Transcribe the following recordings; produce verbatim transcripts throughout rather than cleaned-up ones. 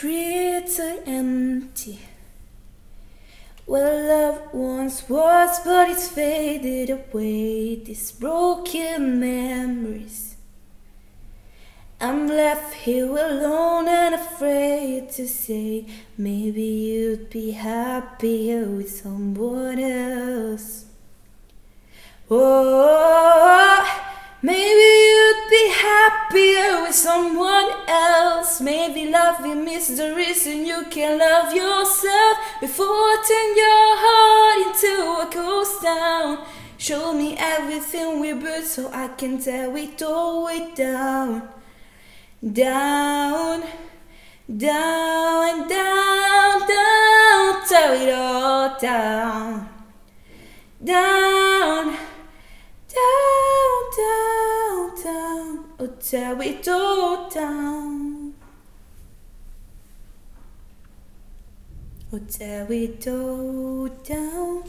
streets are empty. Where love once was, but it's faded away. These broken memories. I'm left here alone and afraid to say, maybe you'd be happier with someone else. Oh, maybe you'd be happier with someone else. Maybe loving is the reason you can love yourself. Before turn your heart into a ghost town. Show me everything we built so I can tear it all way down. Down, down, down, down, tear it all down. Down, down, down, down, oh tear it all down. Oh tear it all down.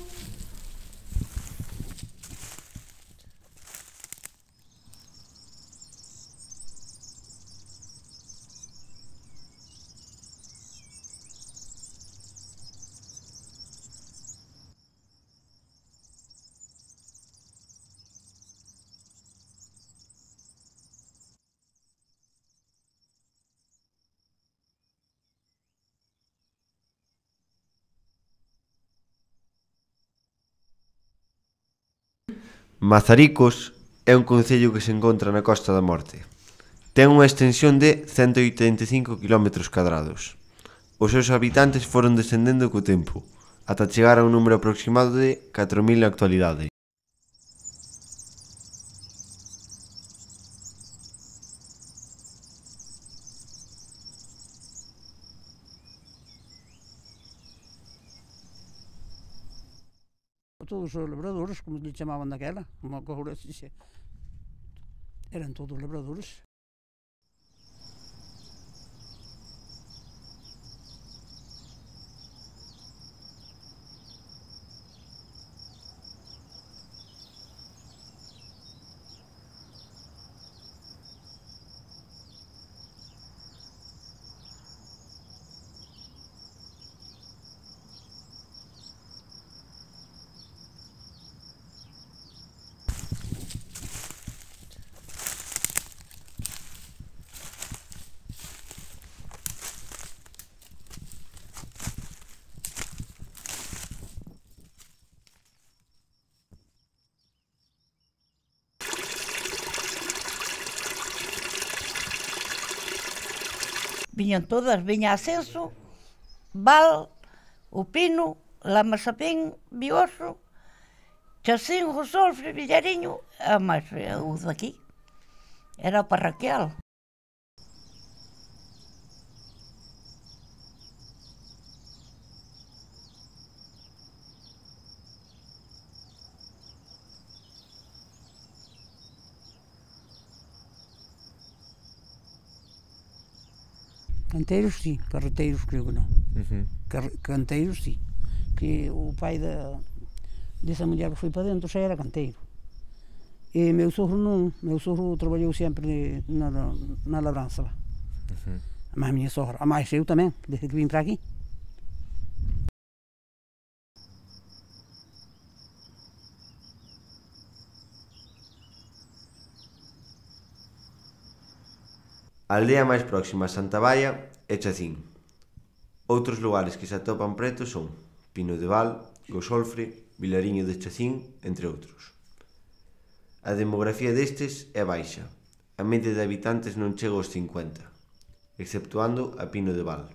Mazaricos é un concello que se encontra na Costa da Morte. Ten unha extensión de cento oitenta e cinco quilómetros cadrados. Os seus habitantes foron descendendo co tempo, ata chegar a un número aproximado de catro mil na actualidade. Todos os labradores, como lhe chamaban daquela, como agora se dixe, eran todos labradores. Viñan todas, viña Ascenso, Val, o Pino, Lamasapín, Bioso, Chacín, Rosolfre, Villariño, a máis o daqui. Era parroquial. Canteiros, sí. Carreteiros, creo que non. Uh-huh. Canteiros, sí. Que o pai da, desa muller que foi para dentro xa era canteiro. E meu sogro non. Meu sogro traballou sempre na, na labranza. Uh-huh. A máis miña sogra. A máis eu tamén, desde que vim para aquí. A aldea máis próxima a Santa Baia é Chacín. Outros lugares que se atopan preto son Pino de Val, Gosolfre, Vilariño de Chacín, entre outros. A demografía destes é baixa. A media de habitantes non chega aos cincuenta, exceptuando a Pino de Val.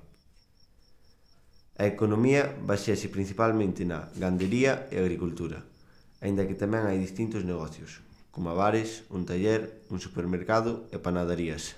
A economía basease principalmente na gandería e agricultura, aínda que tamén hai distintos negocios, como bares, un taller, un supermercado e panaderías.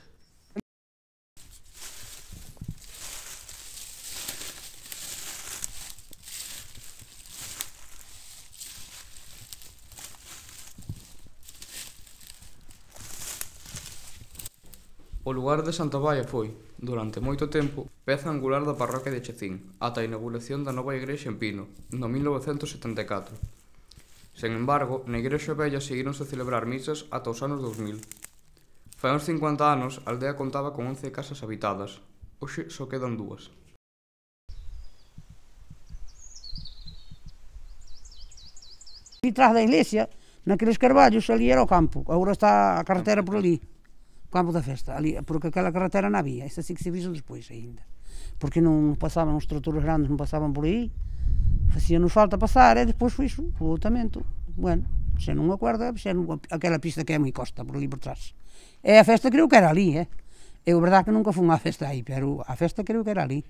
O lugar de Santa Baia foi, durante moito tempo, peza angular da parroquia de Chacín, ata a inauguración da nova igrexa en Pino, no mil novecentos setenta e catro. Sen embargo, na igrexa vella seguíronse a celebrar misas ata os anos dous mil. Fai uns cincuenta anos, a aldea contaba con once casas habitadas. Hoxe só quedan dúas. E tras da iglesia, naqueles carballos, ali era o campo. Agora está a carretera por ali. O campo da festa. Ali, porque aquela carretera non había. Esta sí que se fixo despois ainda. Porque non pasaban os tratores grandes, non pasaban por aí. Facíanos falta pasar e despois foi iso, o lotamento. Bueno, se non me acordo, fixeron aquela pista que é moi costa, por ali por trás. E a festa creo que era ali, eh? É verdade que nunca fun á festa aí, pero a festa creo que era ali.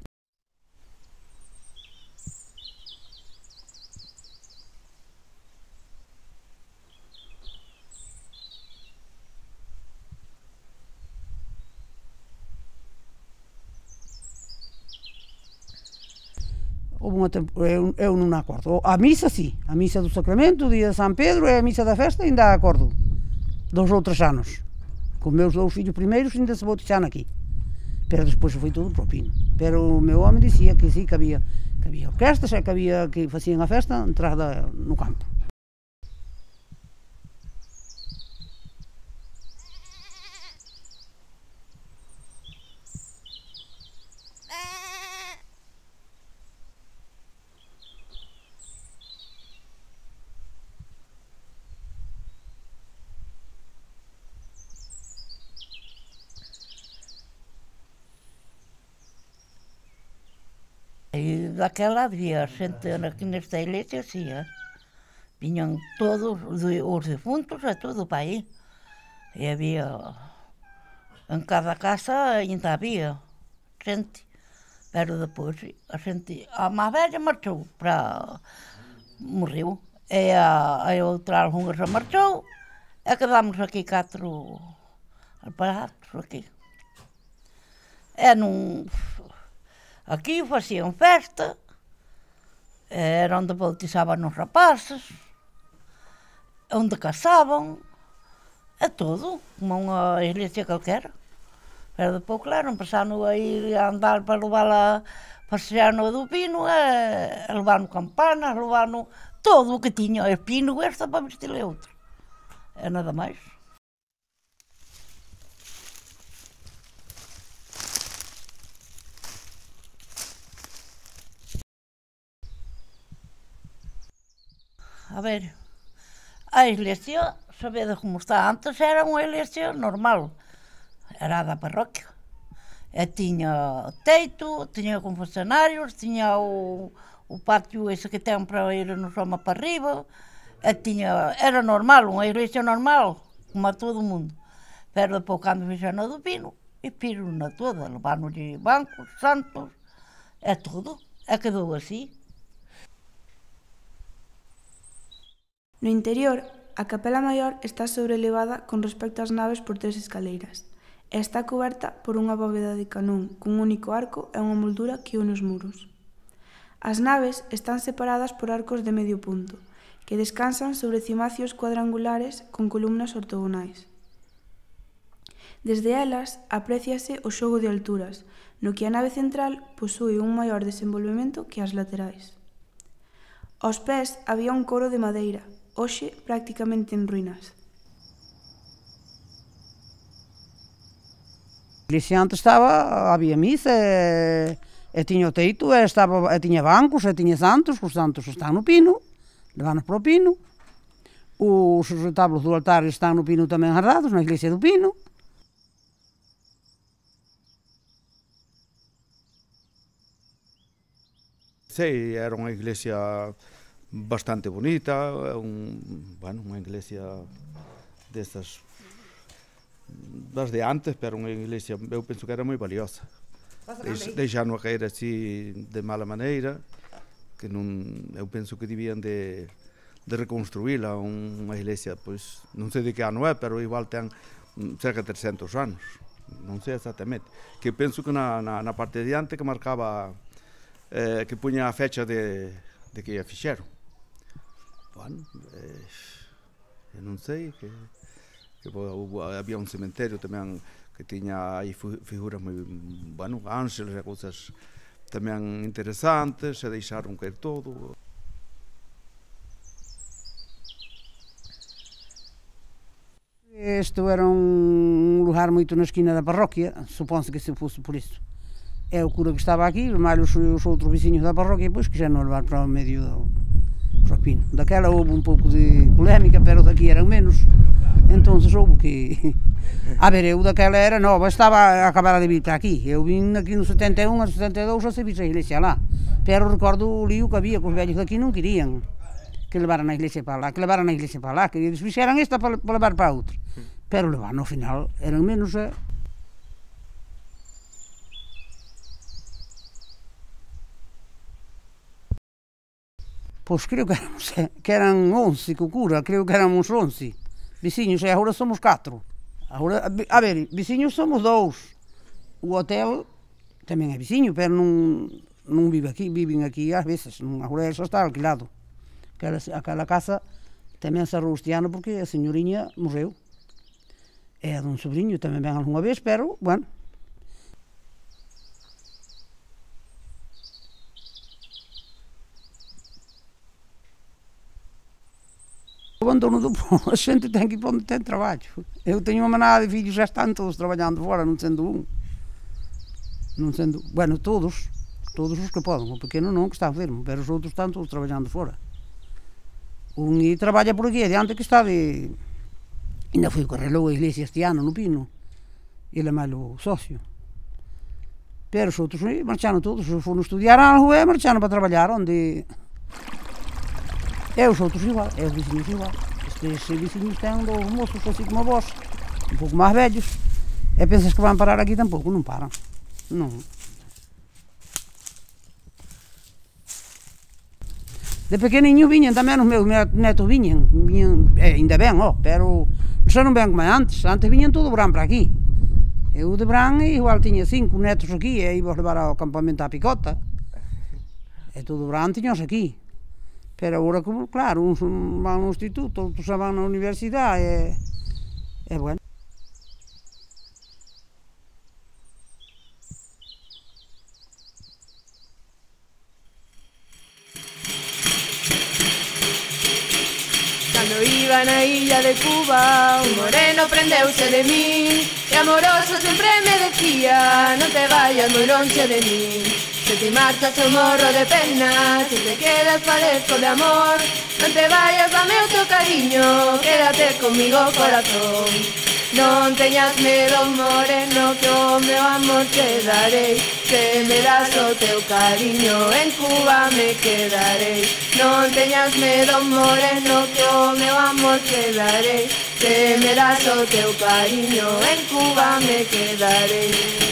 Houve unha tempo, eu, eu non acordo. A misa, sí. A misa do Sacramento, o día de San Pedro e a misa da festa ainda acordo. Dos outros anos. Con meus dous fillos primeiros ainda se bautizaron aquí. Pero despois foi todo pro Pino. Pero o meu home dicía que sí, que había, que había orquestas e que había que facían a festa entrada no campo. E daquela había xente aquí nesta iglesia, sí, eh? Viñan todos os defuntos e todo para aí. E había, en cada casa ainda había xente. Pero depois a xente, a máis velha marchou para, morreu. E a, a outra algunha se marchou e quedamos aquí catro rapazos aquí. E non... Aquí facían festa, era onde bautizaban os rapaces, onde casaban, e todo, como unha iglesia calquera. Pero depois, claro, empezaron a ir a andar para levar a pasear no do Pino, e a levar no campanas, a levar no... todo o que tiña, o Pino esta para vestirle outro. E nada máis. A ver, a iglesia, sabedes como está antes, era unha iglesia normal, era da parroquia. E tiña teito, tiña confesionarios, tiña o, o patio ese que ten para ir no soma para arriba, e tiña, era normal, unha iglesia normal, como a todo o mundo. Pero depois, cando fixeron do Pino, e piron-na toda, levaron-lle bancos, santos, e todo, e quedou así. No interior, a capela maior está sobrelevada con respecto ás naves por tres escaleiras e está coberta por unha bóveda de canón cun único arco e unha moldura que une os muros. As naves están separadas por arcos de medio punto, que descansan sobre cimacios cuadrangulares con columnas ortogonais. Desde elas apréciase o xogo de alturas, no que a nave central posúe un maior desenvolvemento que as laterais. Aos pés había un coro de madeira, hoxe prácticamente en ruínas. A iglesia antes estaba, había misa, e, e tiña o teito, e, estaba, e tiña bancos, e tiña santos, os santos están no Pino, levanos para o Pino. Os retablos do altar están no Pino tamén ardados, na iglesia do Pino. Sí, era unha iglesia bastante bonita, un, bueno, unha iglesia destas das de antes, pero unha iglesia, eu penso que era moi valiosa. Deixaron a caer así de mala maneira, que non, eu penso que debían de, de reconstruíla, unha iglesia, pois, non sei de que ano é, pero igual ten cerca de trescentos anos, non sei exactamente. Que penso que na, na, na parte de diante que marcaba, eh, que puña a fecha de, de que a fixeron. Bueno, eh, eu non sei, que, que había un cementerio tamén que tiña aí figuras moi, bueno, ángeles e cousas tamén interesantes, se deixaron caer todo. Isto era un lugar moito na esquina da parroquia, suponse que se fosse por isto. é o cura que estaba aquí, máis os, os outros veciños da parroquia, pois quixeron levar para o medio do para o Pino. Daquela houve un pouco de polémica, pero daqui eran menos, entonces houve que... A ver, eu daquela era nova, estaba a acabar de vir para aquí, eu vim aquí no setenta e un, no setenta e dous, a servir a iglesia lá, pero recordo o lío que había, que os velhos daqui non querían que levaran a iglesia para lá, que levaran a iglesia para lá, que eles fixeran esta para, para levar para outra, pero levar no final eran menos... Eh, Pois creo que éramos, que eran once co cura, creo que éramos once veciños, e agora somos catro. Agora, a ver, veciños somos dous. O hotel tamén é veciño, pero non, non vive aquí, viven aquí ás veces, non, agora só está alquilado. Aquela, aquela casa tamén cerrou este ano porque a señoriña morreu. E a dun sobrinho tamén ven algunha vez, pero, bueno. O abandono do povo, a xente ten que ir para onde ten traballo. Eu teño unha manada de fillos, já están todos traballando fora, non sendo un. Non sendo, bueno, todos, todos os que poden, o pequeno non, que está enfermo, pero os outros están todos traballando fora. Un e traballa por aquí adiante que está de... Ainda foi que arreglou a iglesia este ano no Pino, ele é máis o socio. Pero os outros marcharon todos, foron estudiar algo e marcharon para traballar onde... E os outros igual, e os veciños igual. Estes veciños ten dous moços así como vós, un pouco máis vellos, e pensas que van parar aquí tampouco, non paran. Non. De pequeniño viñan tamén os meus netos viñan, viñan, e ainda ben, ó, pero xa non ven como antes, antes viñan todo verán para aquí. Eu de verán igual tiña cinco netos aquí, e íbamos levar ao campamento á Picota, e todo verán tiños aquí. Pero agora, como, claro, uns van no instituto, outros xa van na universidade, e, e bueno. Cando iba na illa de Cuba, un moreno prendeuse de min, e amoroso sempre me decía, non te vayas moi longe de min. Se te marchas eu morro de pena, se te quedas padezco de amor. Non te vayas, dame o teu cariño, quédate comigo corazón. Non teñas medo, moreno, que o meu amor te darei. Se me das o teu cariño, en Cuba me quedarei. Non teñas medo, moreno, que o meu amor te darei. Se me das o teu cariño, en Cuba me quedarei.